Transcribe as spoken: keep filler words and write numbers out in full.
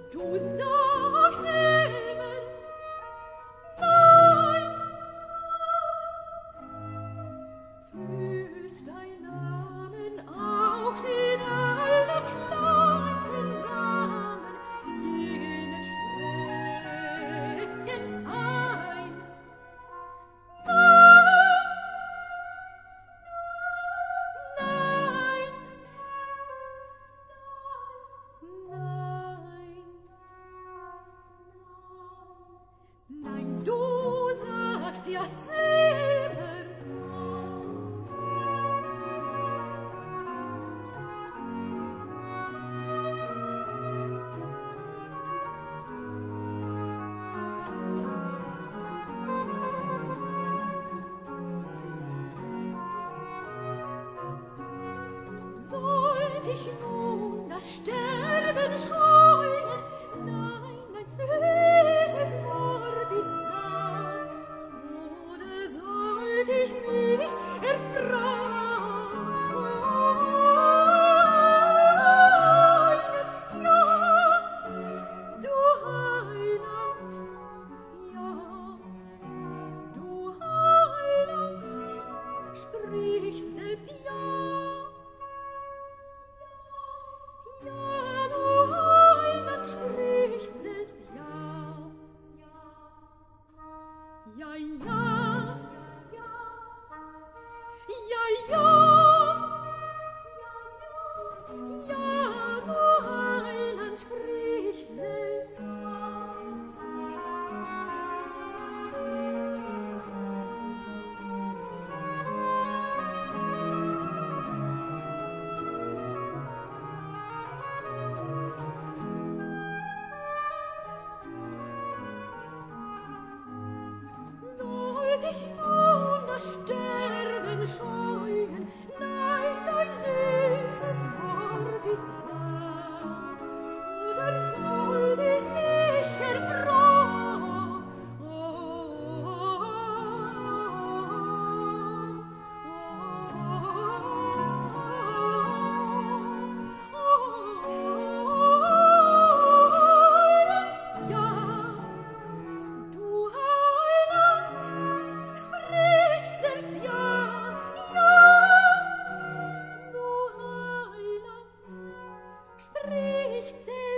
Du sagst immer, nein. Fühlst dein Namen auch den allerkleinsten Samen jenes Schreckens ein? Nein, nein, nein, nein, du sagst ja selber sollt ich nun das Sterben scheuen? Nein, dein süßes Wort ist da. Oder sollt ich mich erfreuen? Ja, du Heiland, ja, du Heiland, spricht selbst ja. Ja, du Heiland, spricht selbst ja. Ja, ja, ja, ja, ja, ja, du Heiland, spricht selbst ja. Sollt ich nun das Sterben scheuen? Nein, dein süßes Wort ist wahr. Oder sollt ich mich erfreuen? Ja, du Heiland, sprich selbst ja, ja, du Heiland, sprich selbst